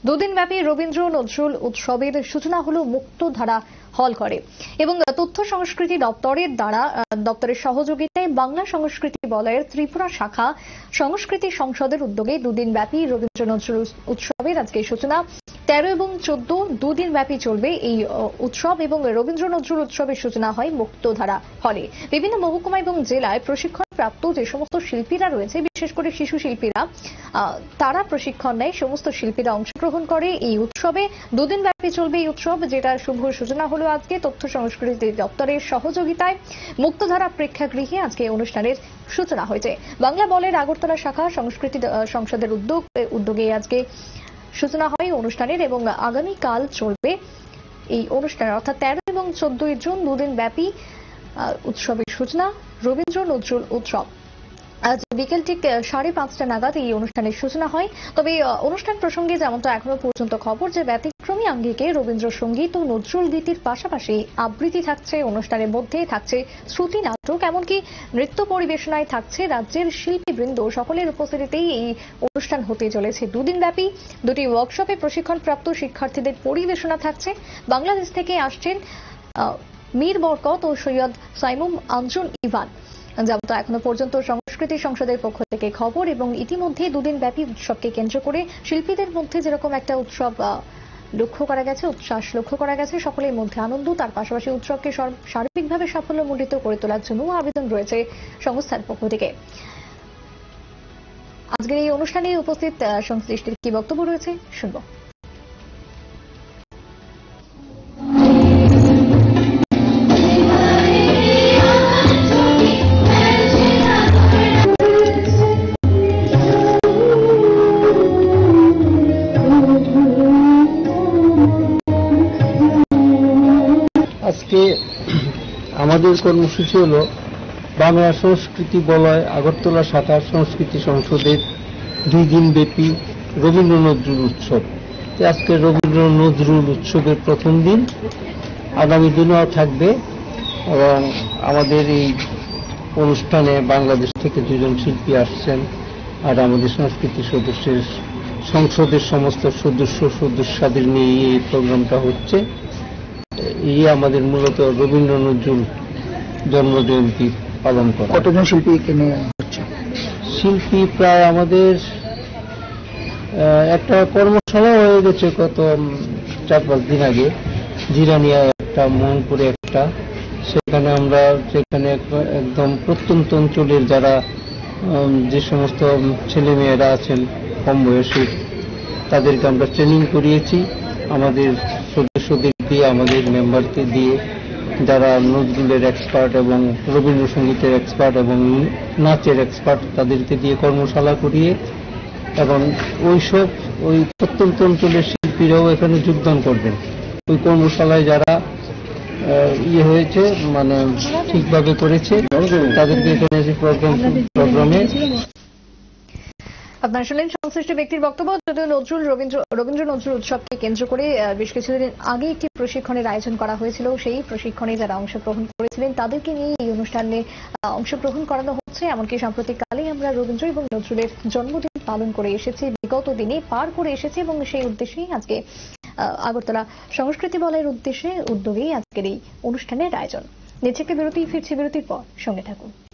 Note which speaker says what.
Speaker 1: দুদিনব্যাপী রবীন্দ্র নজরুল উৎসবের সূচনা হলো মুক্তধারা হল করে এবং তথ্য সংস্কৃতি দপ্তরের সহযোগিতায় বাংলা সংস্কৃতি বলয়ের ত্রিপুরা শাখা সংস্কৃতি সংসদের উদ্যোগে দুদিনব্যাপী রবীন্দ্র নজরুল উৎসবের আজকে সূচনা। 13 এবং 14 দুদিন ব্যাপী চলবে এই উৎসব এবং রবীন্দ্র নজরুল উৎসবের সূচনা হয় মুক্তধারা হলে। বিভিন্ন মহকুমা এবং জেলায় প্রশিক্ষণ প্রাপ্ত যে সমস্ত শিল্পীরা রয়েছে, বিশেষ করে শিশু শিল্পীরা, তারা প্রশিক্ষণ নেয়। সমস্ত শিল্পীরা অংশগ্রহণ করে এই উৎসবে। দুদিন ব্যাপী চলবে এই উৎসব, যেটার শুভ সূচনা হলো আজকে তথ্য সংস্কৃতি দপ্তরের সহযোগিতায় মুক্তধারা প্রেক্ষাগৃহে আজকে অনুষ্ঠানের সূচনা হয়েছে। বাংলা বলের আগরতলা শাখা সংস্কৃতি সংসদের উদ্যোগে আজকে সূচনা হয় অনুষ্ঠানের এবং আগামীকাল চলবে এই অনুষ্ঠান, অর্থাৎ 13 এবং 14 জুন দুদিন ব্যাপী উৎসবের সূচনা রবীন্দ্র নজরুল উৎসব। আজ বিকেল ঠিক 5:30 নাগাদ এই অনুষ্ঠানের সূচনা হয়। তবে অনুষ্ঠান প্রসঙ্গে যেমনটা এখনো পর্যন্ত খবর, যে ব্যতিক্রমী আঙ্গিকে রবীন্দ্রসঙ্গীত ও নজরুল গীতির পাশাপাশি আবৃত্তি থাকছে, অনুষ্ঠানের মধ্যে থাকছে শ্রুতি নাটক, এমনকি নৃত্য পরিবেশনায় থাকছে রাজ্যের শিল্পীবৃন্দ। সকলের উপস্থিতিতেই এই অনুষ্ঠান হতে চলেছে দুদিন ব্যাপী। দুটি ওয়ার্কশপে প্রশিক্ষণপ্রাপ্ত শিক্ষার্থীদের পরিবেশনা থাকছে। বাংলাদেশ থেকে আসছেন মীর বরকত ও সৈয়দ সাইমুম আঞ্জুম ইভান, যেমনটা এখনো পর্যন্ত সংস্কৃতি সংসদের পক্ষ থেকে খবর। এবং ইতিমধ্যে দুদিন ব্যাপী উৎসবকে কেন্দ্র করে শিল্পীদের মধ্যে যেরকম একটা উৎসব লক্ষ্য করা গেছে, উচ্ছ্বাস লক্ষ্য করা গেছে, সকলের মধ্যে আনন্দ, তার পাশাপাশি উৎসবকে সার্বিকভাবে সাফল্যমণ্ডিত করে তোলার জন্য আবেদন রয়েছে সংস্থার পক্ষ থেকে। আজকের এই অনুষ্ঠানে উপস্থিত সংশ্লিষ্টের কি বক্তব্য রয়েছে শুনব।
Speaker 2: আজকে আমাদের কর্মসূচি হলো বাংলা সংস্কৃতি বলয় আগরতলা শাখা সংস্কৃতি সংসদের 2 দিন ব্যাপী রবীন্দ্র নজরুল উৎসব। আজকে রবীন্দ্র নজরুল উৎসবের প্রথম দিন, আগামী দিনও থাকবে। এবং আমাদের এই অনুষ্ঠানে বাংলাদেশ থেকে 2 জন শিল্পী আসছেন, আর আমাদের সংস্কৃতি সংসদের সমস্ত সদস্যদের নিয়ে এই প্রোগ্রামটা হচ্ছে। এই আমাদের মূলত রবীন্দ্র নজরুল জন্মজয়ন্তী পালন করা।
Speaker 3: কতজন শিল্পী এখানে হচ্ছে?
Speaker 2: শিল্পী প্রায় আমাদের একটা কর্মশালা হয়ে গেছে গত 4-5 দিন আগে, জিরানিয়া একটা, মোহনপুরে একটা। সেখানে একদম প্রত্যন্ত অঞ্চলের যারা যে সমস্ত ছেলে মেয়েরা আছেন কম বয়সী, তাদেরকে আমরা ট্রেনিং করিয়েছি। আমাদের সদস্যদের দিয়ে, আমাদের মেম্বারকে দিয়ে, যারা নজরুলের এক্সপার্ট এবং রবীন্দ্রসঙ্গীতের এক্সপার্ট এবং নাচের এক্সপার্ট, তাদেরকে দিয়ে কর্মশালা করিয়ে, এবং ওই প্রত্যন্ত অঞ্চলের শিল্পীরাও এখানে যোগদান করবেন। ওই কর্মশালায় যারা হয়েছে, মানে ঠিকভাবে করেছে, তাদেরকে এখানে প্রোগ্রামে।
Speaker 1: আপনারা শুনলেন সংশ্লিষ্ট ব্যক্তির বক্তব্য। যদিও রবীন্দ্র নজরুল উৎসবকে কেন্দ্র করে বেশ কিছুদিন আগে একটি প্রশিক্ষণের আয়োজন করা হয়েছিল। সেই প্রশিক্ষণে যারা অংশগ্রহণ করেছিলেন তাদেরকে নিয়ে এই অনুষ্ঠানে অংশগ্রহণ করানো হচ্ছে। এমনকি সাম্প্রতিককালেই আমরা রবীন্দ্র এবং নজরুলের জন্মদিন পালন করে এসেছি, বিগত দিনে পার করে এসেছি, এবং সেই উদ্দেশ্যেই আজকে আগরতলা সংস্কৃতি বলয়ের উদ্যোগেই আজকের এই অনুষ্ঠানের আয়োজন। নিচে একটি বিরতি, ফিরছি বিরতির পর, সঙ্গে থাকুন।